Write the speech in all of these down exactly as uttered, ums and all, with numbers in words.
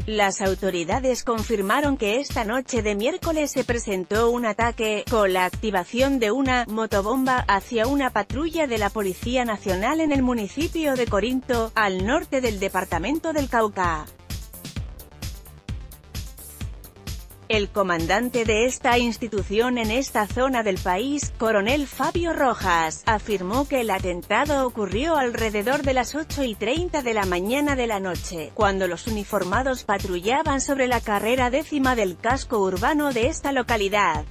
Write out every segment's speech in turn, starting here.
Las autoridades confirmaron que esta noche de miércoles se presentó un ataque, con la activación de una motobomba, hacia una patrulla de la Policía Nacional en el municipio de Corinto, al norte del departamento del Cauca. El comandante de esta institución en esta zona del país, coronel Fabio Rojas, afirmó que el atentado ocurrió alrededor de las ocho y treinta de la mañana de la noche, cuando los uniformados patrullaban sobre la carrera décima del casco urbano de esta localidad.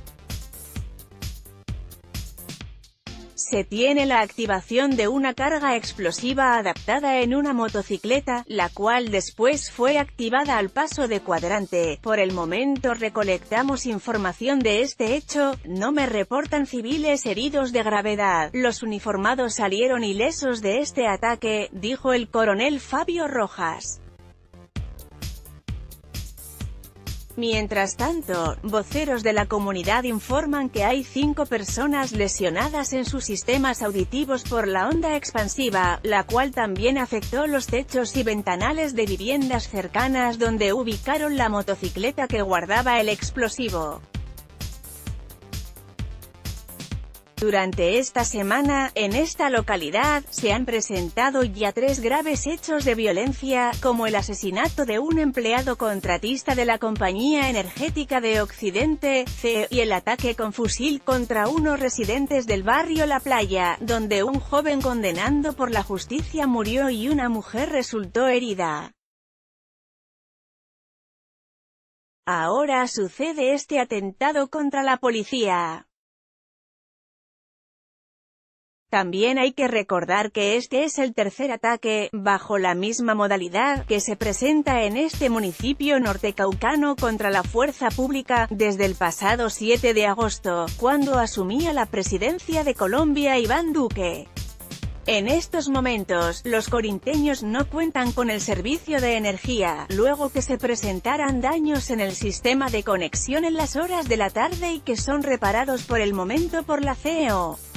Se tiene la activación de una carga explosiva adaptada en una motocicleta, la cual después fue activada al paso de cuadrante. Por el momento recolectamos información de este hecho, no me reportan civiles heridos de gravedad. Los uniformados salieron ilesos de este ataque, dijo el coronel Fabio Rojas. Mientras tanto, voceros de la comunidad informan que hay cinco personas lesionadas en sus sistemas auditivos por la onda expansiva, la cual también afectó los techos y ventanales de viviendas cercanas donde ubicaron la motocicleta que guardaba el explosivo. Durante esta semana, en esta localidad, se han presentado ya tres graves hechos de violencia, como el asesinato de un empleado contratista de la Compañía Energética de Occidente, C E O, y el ataque con fusil contra unos residentes del barrio La Playa, donde un joven condenado por la justicia murió y una mujer resultó herida. Ahora sucede este atentado contra la policía. También hay que recordar que este es el tercer ataque, bajo la misma modalidad, que se presenta en este municipio nortecaucano contra la fuerza pública, desde el pasado siete de agosto, cuando asumía la presidencia de Colombia Iván Duque. En estos momentos, los corinteños no cuentan con el servicio de energía, luego que se presentaran daños en el sistema de conexión en las horas de la tarde y que son reparados por el momento por la C E O.